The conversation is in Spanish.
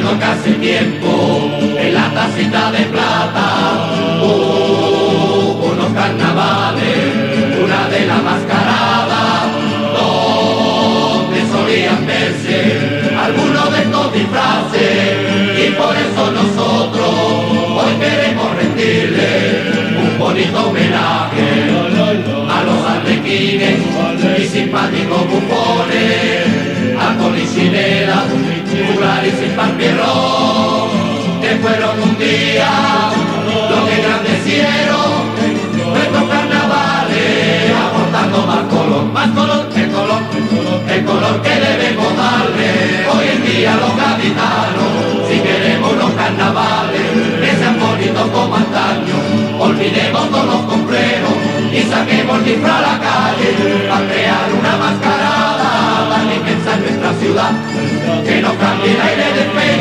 recuerdo que hace tiempo en la tacita de plata unos carnavales, una de la mascarada, donde solían verse algunos de estos disfraces, y por eso nosotros hoy queremos rendirle un bonito homenaje a los arlequines y simpáticos bufones, a Polichinela, Juglar y Sin Pierrot, que fueron un día los que engrandecieron nuestros carnavales, aportando más color, el color que debemos darle hoy en día a los gaditanos. Si queremos los carnavales que sean bonitos como antaño, olvidemos todos los complejos y saquemos el disfraz a la calle a crear una mascarada tan inmensa en nuestra ciudad que nos cambie el aire de fe.